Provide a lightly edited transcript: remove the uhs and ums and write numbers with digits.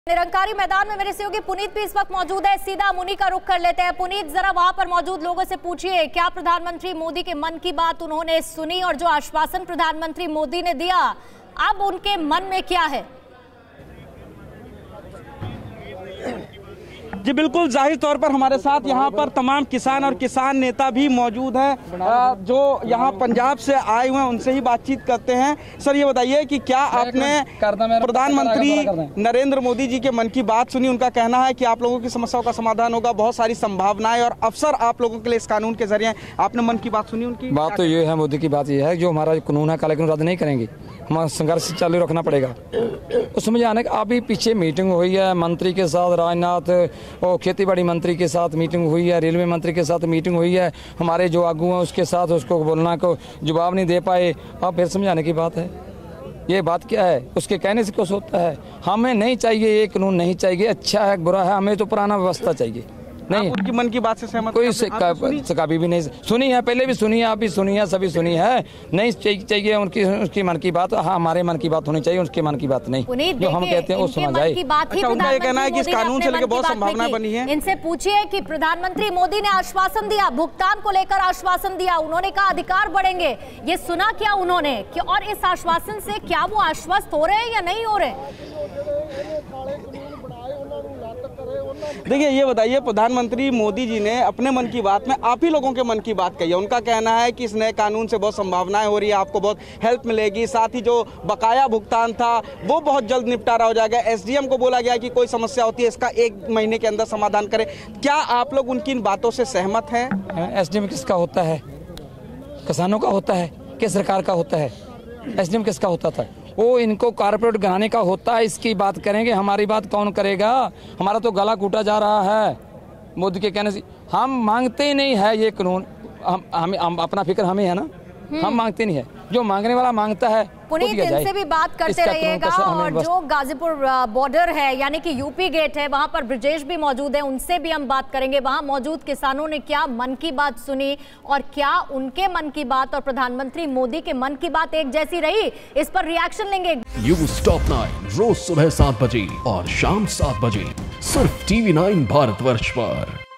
निरंकारी मैदान में मेरे सहयोगी पुनीत भी इस वक्त मौजूद है। सीधा मुनि का रुख कर लेते हैं। पुनीत, जरा वहां पर मौजूद लोगों से पूछिए, क्या प्रधानमंत्री मोदी के मन की बात उन्होंने सुनी और जो आश्वासन प्रधानमंत्री मोदी ने दिया, अब उनके मन में क्या है? जी बिल्कुल, जाहिर तौर पर हमारे साथ यहाँ पर तमाम किसान और किसान नेता भी मौजूद हैं जो यहाँ पंजाब से आए हुए हैं, उनसे ही बातचीत करते हैं। सर, ये बताइए कि क्या आपने प्रधानमंत्री नरेंद्र मोदी जी के मन की बात सुनी? उनका कहना है कि आप लोगों की समस्याओं का समाधान होगा, बहुत सारी संभावनाएं और अवसर आप लोगों के लिए इस कानून के जरिए। आपने मन की बात सुनी उनकी? बात तो ये है, मोदी की बात ये है, जो हमारा कानून है काला कानून रद्द नहीं करेंगे, हमारा संघर्ष चालू रखना पड़ेगा। उसमें जाने का अभी पीछे मीटिंग हुई है मंत्री के साथ, राजनाथ और खेतीबाड़ी मंत्री के साथ मीटिंग हुई है, रेलवे मंत्री के साथ मीटिंग हुई है, हमारे जो आगू हैं उसके साथ उसको बोलना को जवाब नहीं दे पाए। अब फिर समझाने की बात है, ये बात क्या है? उसके कहने से कुछ होता है? हमें नहीं चाहिए ये कानून, नहीं चाहिए, अच्छा है बुरा है, हमें तो पुराना व्यवस्था चाहिए। नहीं, उनकी मन की बात से सहमत? कोई कभी भी नहीं सुनी है, पहले भी सुनी है, आप भी सुनी है, सभी सुनी है। नहीं चाहिए उसकी मन की बात। हाँ, हमारे मन की बात होनी चाहिए, उसके मन की बात नहीं। जो हम कहते हैं वो सुना जाए। उनका ये कहना है कि इस कानून से लेकर बहुत संभावनाएं बनी है। इनसे पूछिए कि प्रधानमंत्री मोदी ने आश्वासन दिया, भुगतान को लेकर आश्वासन दिया, उन्होंने कहा अधिकार बढ़ेंगे, ये सुना क्या उन्होंने? और इस आश्वासन से क्या वो आश्वस्त हो रहे हैं या नहीं हो रहे? देखिए, ये बताइए, प्रधानमंत्री मोदी जी ने अपने मन की बात में आप ही लोगों के मन की बात कही है। उनका कहना है कि इस नए कानून से बहुत संभावनाएं हो रही है, आपको बहुत हेल्प मिलेगी, साथ ही जो बकाया भुगतान था वो बहुत जल्द निपटारा हो जाएगा। एसडीएम को बोला गया कि कोई समस्या होती है इसका 1 महीने के अंदर समाधान करें। क्या आप लोग उनकी इन बातों से सहमत हैं? एसडीएम किसका होता है? किसानों का होता है कि सरकार का होता है? एसडीएम किसका होता था? वो इनको कारपोरेट बनाने का होता है। इसकी बात करेंगे, हमारी बात कौन करेगा? हमारा तो गला कूटा जा रहा है मोदी के कहने से। हम मांगते ही नहीं है ये कानून, हम अपना फिक्र हमें है ना, हम मांगते नहीं है, जो मांगने वाला मांगता है। पुनीत, इनसे भी बात करते रहिएगा। और जो गाजीपुर बॉर्डर है यानी कि यूपी गेट है, वहां पर ब्रजेश भी मौजूद है, उनसे भी हम बात करेंगे। वहां मौजूद किसानों ने क्या मन की बात सुनी और क्या उनके मन की बात और प्रधानमंत्री मोदी के मन की बात एक जैसी रही, इस पर रिएक्शन लेंगे। न्यूज़ टॉप 9 रोज सुबह 7 बजे और शाम 7 बजे सिर्फ TV9 भारतवर्ष पर।